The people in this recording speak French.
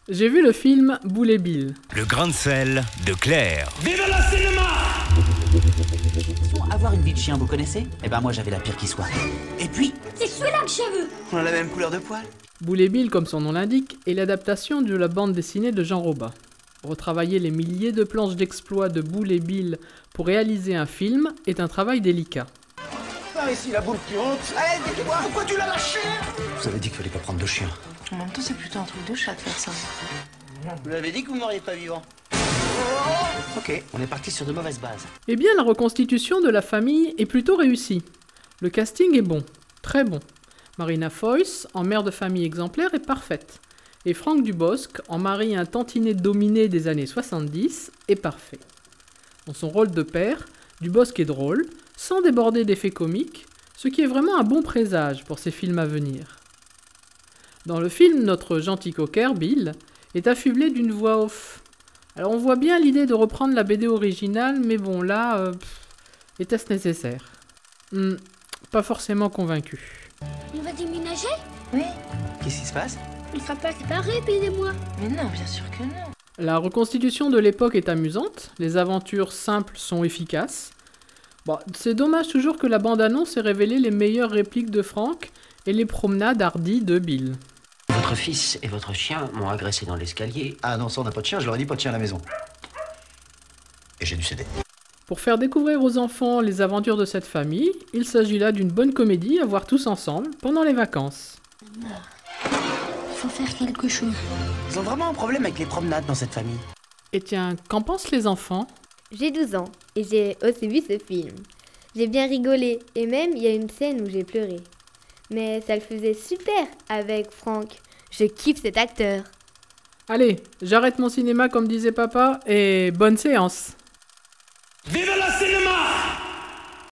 J'ai vu le film Boule et Bill. Le grain de sel de Claire. Vive le cinéma! Avoir une vie de chien, vous connaissez? Eh ben moi j'avais la pire qui soit. Et puis, c'est celui-là que je veux. on a la même couleur de poil. Boule et Bill, comme son nom l'indique, est l'adaptation de la bande dessinée de Jean Robin. Retravailler les milliers de planches d'exploits de Boule et Bill pour réaliser un film est un travail délicat. Par ici la boule qui honte. Allez, dis-moi, pourquoi tu l'as lâché? Vous avez dit qu'il fallait pas prendre de chien. En même temps, c'est plutôt un truc de chat de faire ça. Vous l'avez dit que vous m'auriez pas vivant. Ok, on est parti sur de mauvaises bases. Eh bien, la reconstitution de la famille est plutôt réussie. Le casting est bon, très bon. Marina Foïs, en mère de famille exemplaire, est parfaite. Et Franck Dubosc, en mari un tantinet dominé des années 70, est parfait. Dans son rôle de père, Dubosc est drôle, sans déborder d'effets comiques, ce qui est vraiment un bon présage pour ses films à venir. Dans le film, notre gentil cocker, Bill, est affublé d'une voix off. Alors on voit bien l'idée de reprendre la BD originale, mais bon là, était-ce nécessaire? Pas forcément convaincu. On va déménager? Oui. Qu'est-ce qui se passe? Il ne sera pas séparés, Bill et moi. Mais non, bien sûr que non. La reconstitution de l'époque est amusante, les aventures simples sont efficaces. Bon, c'est dommage toujours que la bande-annonce ait révélé les meilleures répliques de Franck et les promenades hardies de Bill. Votre fils et votre chien m'ont agressé dans l'escalier. Ah non, ça on n'a pas de chien, je leur ai dit pas de chien à la maison. Et j'ai dû céder. Pour faire découvrir aux enfants les aventures de cette famille, il s'agit là d'une bonne comédie à voir tous ensemble pendant les vacances. Faut faire quelque chose. Ils ont vraiment un problème avec les promenades dans cette famille. Et tiens, qu'en pensent les enfants? J'ai 12 ans et j'ai aussi vu ce film. J'ai bien rigolé et même il y a une scène où j'ai pleuré. Mais ça le faisait super avec Franck. Je kiffe cet acteur. Allez, j'arrête mon cinéma comme disait papa et bonne séance.